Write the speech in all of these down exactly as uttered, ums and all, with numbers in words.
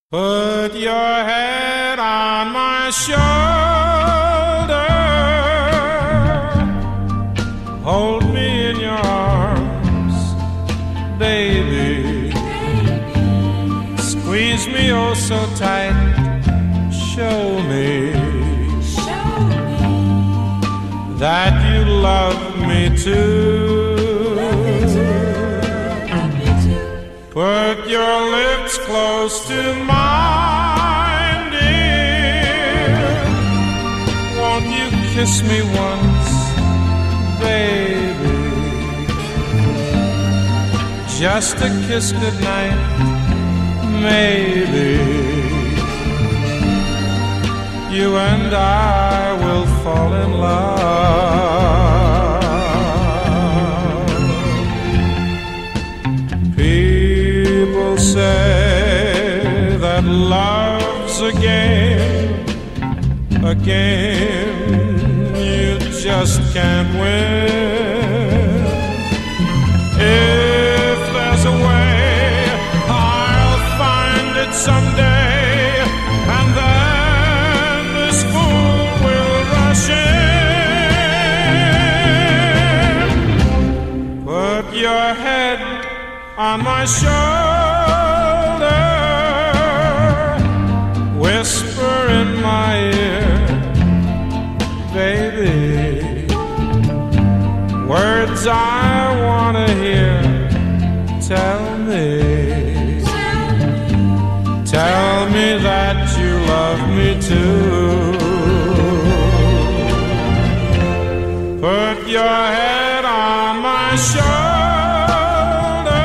Put your head on my shoulder, hold me in your arms, baby. Squeeze me oh so tight, show me, show me that you love me too. Love me too, love me too. Put your lips close to mine, dear. Won't you kiss me once, baby? Just a kiss goodnight, maybe. You and I will fall in love. People say that love's a game, a game you just can't win. If there's a way, I'll find it someday, and then this fool will rush in. Put your head on my shoulder, whisper in my ear, baby, words I want to hear. Tell me, tell me that you love me too. Put your head on my shoulder,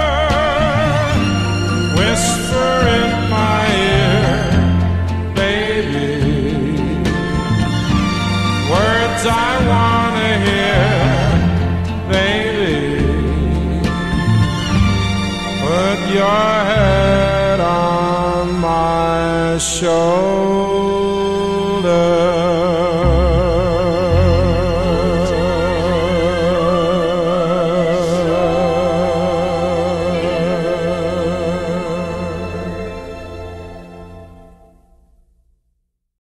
whisper in my ear, baby, words I want to hear, baby. Put your head on my shoulder.